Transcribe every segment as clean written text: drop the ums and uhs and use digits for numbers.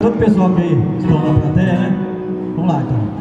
Todo o pessoal que estão na plateia, né? Vamos lá então.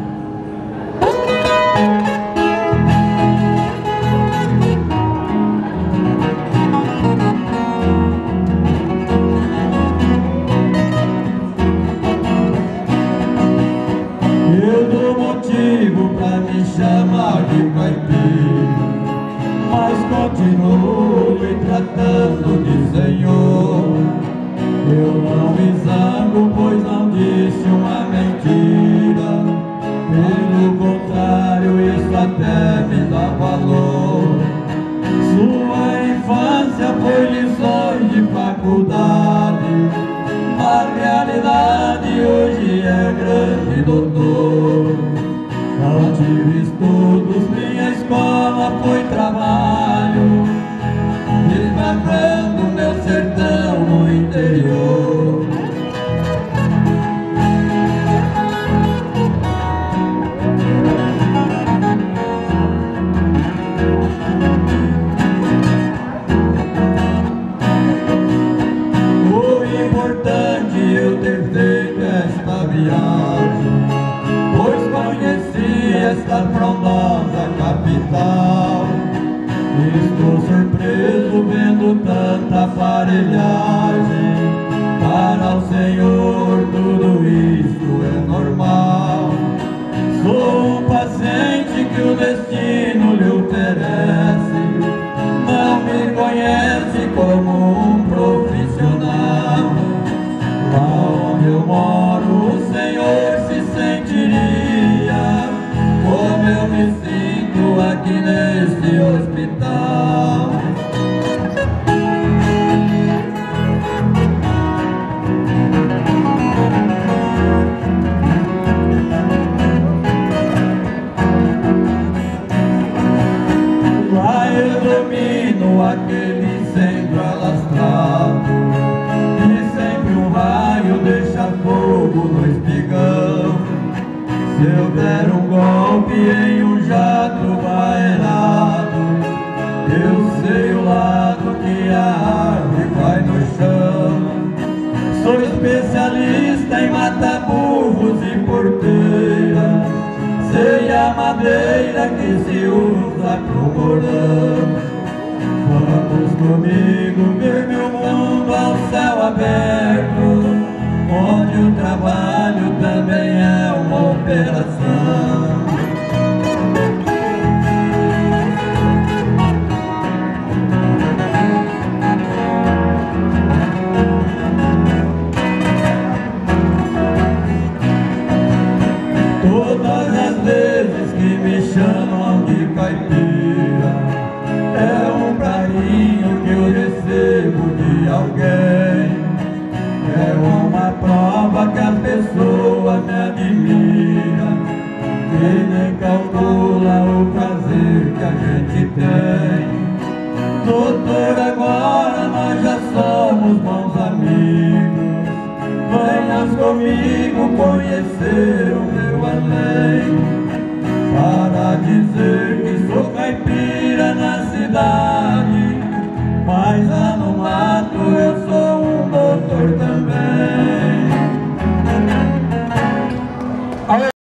Eu dou motivo pra me chamar de caipira, mas continuo me tratando de senhor. Eu não me zango, pois não disse uma mentira. Pelo contrário, isso até me dá valor. Sua infância foi lições de faculdade, a realidade hoje é grande doutor. Não tive estudos, minha escola foi trabalho, desbravando meu sertão no interior. Foi importante eu ter feito esta viagem, pois conheci esta frondosa capital. Estou surpreso vendo tanta aparelhagem. Para o Senhor tudo isso é normal. Sou um paciente que o destino lhe oferece. Não me conhece como um profissional. Lá onde eu moro o Senhor se sentiria como eu me sinto aqui neste hospital. Lá eu domino aquele incêndio alastrado, e sempre um raio deixa fogo no espigão. Se eu der um golpe em um jato vairado, eu sei o lado que a árvore vai no chão. Sou especialista em matar burros e porteiras, sei a madeira que se usa pro porão. Vamos comigo ver meu mundo ao céu aberto, onde o trabalho também é uma operação. Todas as vezes que me chamam de caipira, é um carinho que eu recebo de alguém. É uma prova que a pessoa me admira, e nem calcula o prazer que a gente tem. Doutor, agora nós já somos bons amigos. Venhas comigo conhecer o meu além, para dizer que sou caipira na cidade.